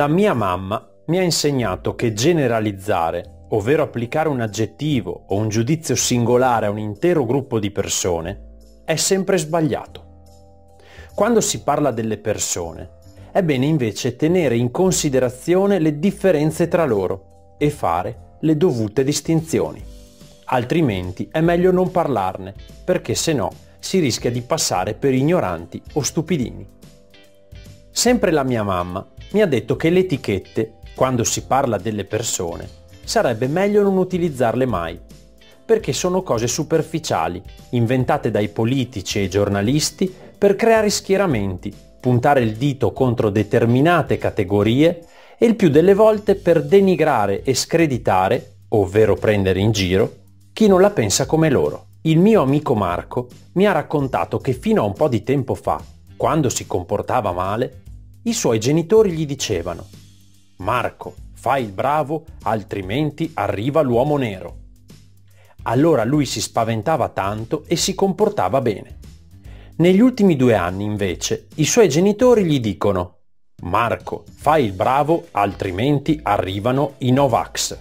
La mia mamma mi ha insegnato che generalizzare, ovvero applicare un aggettivo o un giudizio singolare a un intero gruppo di persone, è sempre sbagliato. Quando si parla delle persone, è bene invece tenere in considerazione le differenze tra loro e fare le dovute distinzioni. Altrimenti è meglio non parlarne, perché se no si rischia di passare per ignoranti o stupidini. Sempre la mia mamma mi ha detto che le etichette, quando si parla delle persone, sarebbe meglio non utilizzarle mai, perché sono cose superficiali, inventate dai politici e i giornalisti per creare schieramenti, puntare il dito contro determinate categorie e il più delle volte per denigrare e screditare, ovvero prendere in giro, chi non la pensa come loro. Il mio amico Marco mi ha raccontato che fino a un po' di tempo fa, quando si comportava male, i suoi genitori gli dicevano: «Marco, fai il bravo, altrimenti arriva l'uomo nero». Allora lui si spaventava tanto e si comportava bene. Negli ultimi 2 anni, invece, i suoi genitori gli dicono: «Marco, fai il bravo, altrimenti arrivano i Novax».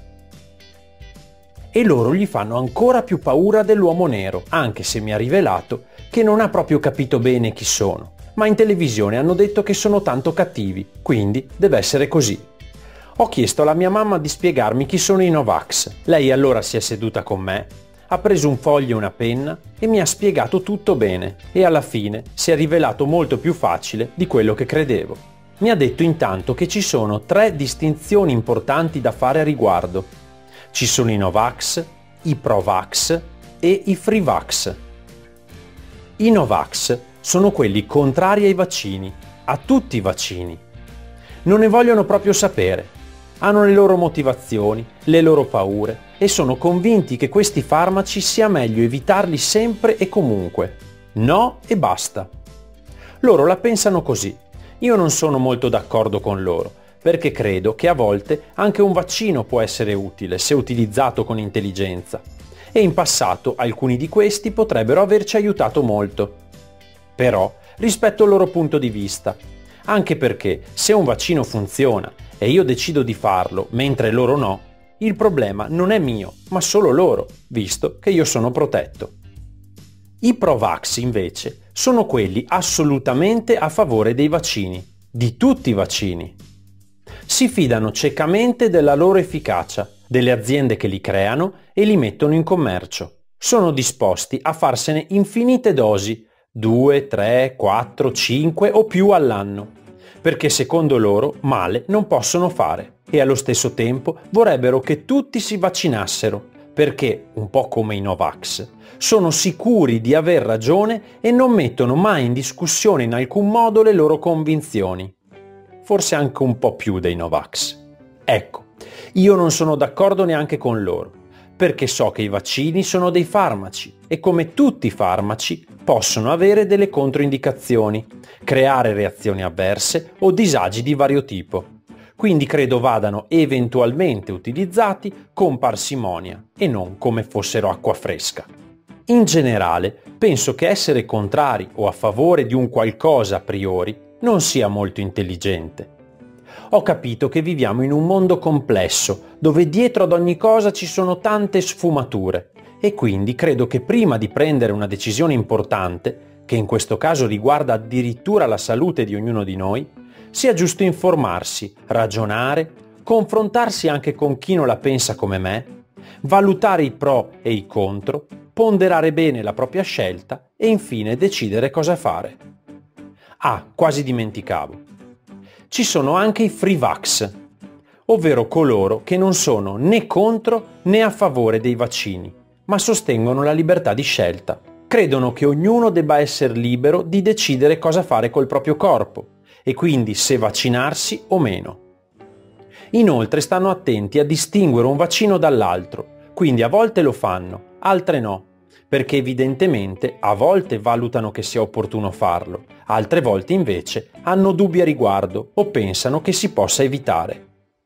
E loro gli fanno ancora più paura dell'uomo nero, anche se mi ha rivelato che non ha proprio capito bene chi sono. Ma in televisione hanno detto che sono tanto cattivi, quindi deve essere così. Ho chiesto alla mia mamma di spiegarmi chi sono i Novax. Lei allora si è seduta con me, ha preso un foglio e una penna e mi ha spiegato tutto bene e alla fine si è rivelato molto più facile di quello che credevo. Mi ha detto intanto che ci sono 3 distinzioni importanti da fare a riguardo. Ci sono i Novax, i Provax e i Freevax. I Novax sono quelli contrari ai vaccini, a tutti i vaccini. Non ne vogliono proprio sapere. Hanno le loro motivazioni, le loro paure e sono convinti che questi farmaci sia meglio evitarli sempre e comunque. No e basta. Loro la pensano così. Io non sono molto d'accordo con loro, perché credo che a volte anche un vaccino può essere utile se utilizzato con intelligenza. E in passato alcuni di questi potrebbero averci aiutato molto. Però rispetto al loro punto di vista, anche perché se un vaccino funziona e io decido di farlo mentre loro no, il problema non è mio, ma solo loro, visto che io sono protetto. I Provax invece sono quelli assolutamente a favore dei vaccini, di tutti i vaccini. Si fidano ciecamente della loro efficacia, delle aziende che li creano e li mettono in commercio. Sono disposti a farsene infinite dosi, 2, 3, 4, 5 o più all'anno, perché secondo loro male non possono fare e allo stesso tempo vorrebbero che tutti si vaccinassero, perché, un po' come i Novax, sono sicuri di aver ragione e non mettono mai in discussione in alcun modo le loro convinzioni. Forse anche un po' più dei Novax. Ecco, io non sono d'accordo neanche con loro, perché so che i vaccini sono dei farmaci e come tutti i farmaci possono avere delle controindicazioni, creare reazioni avverse o disagi di vario tipo. Quindi credo vadano eventualmente utilizzati con parsimonia e non come fossero acqua fresca. In generale, penso che essere contrari o a favore di un qualcosa a priori non sia molto intelligente. Ho capito che viviamo in un mondo complesso, dove dietro ad ogni cosa ci sono tante sfumature, e quindi credo che prima di prendere una decisione importante, che in questo caso riguarda addirittura la salute di ognuno di noi, sia giusto informarsi, ragionare, confrontarsi anche con chi non la pensa come me, valutare i pro e i contro, ponderare bene la propria scelta e infine decidere cosa fare. Ah, quasi dimenticavo. Ci sono anche i Freevax, ovvero coloro che non sono né contro né a favore dei vaccini, ma sostengono la libertà di scelta. Credono che ognuno debba essere libero di decidere cosa fare col proprio corpo e quindi se vaccinarsi o meno. Inoltre stanno attenti a distinguere un vaccino dall'altro, quindi a volte lo fanno, altre no, perché evidentemente a volte valutano che sia opportuno farlo, altre volte invece hanno dubbi a riguardo o pensano che si possa evitare.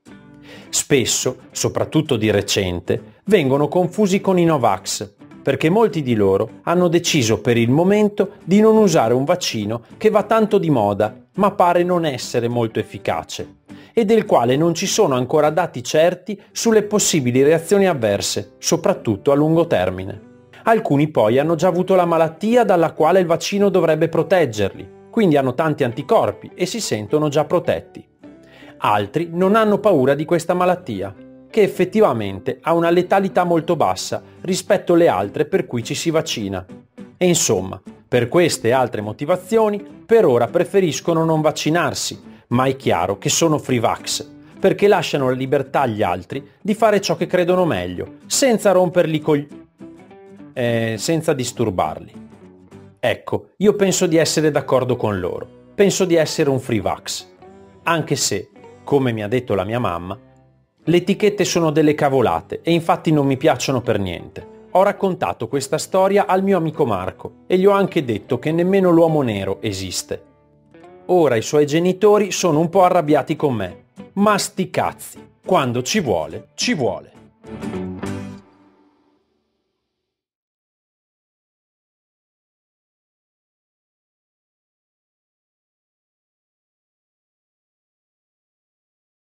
Spesso, soprattutto di recente, vengono confusi con i Novax, perché molti di loro hanno deciso per il momento di non usare un vaccino che va tanto di moda, ma pare non essere molto efficace, e del quale non ci sono ancora dati certi sulle possibili reazioni avverse, soprattutto a lungo termine. Alcuni poi hanno già avuto la malattia dalla quale il vaccino dovrebbe proteggerli, quindi hanno tanti anticorpi e si sentono già protetti. Altri non hanno paura di questa malattia, che effettivamente ha una letalità molto bassa rispetto alle altre per cui ci si vaccina. E insomma, per queste e altre motivazioni, per ora preferiscono non vaccinarsi, ma è chiaro che sono free vax, perché lasciano la libertà agli altri di fare ciò che credono meglio, senza romperli senza disturbarli. Ecco, io penso di essere d'accordo con loro, penso di essere un free vax, anche se, come mi ha detto la mia mamma, le etichette sono delle cavolate e infatti non mi piacciono per niente. Ho raccontato questa storia al mio amico Marco e gli ho anche detto che nemmeno l'uomo nero esiste. Ora i suoi genitori sono un po' arrabbiati con me, ma sti cazzi, quando ci vuole, ci vuole.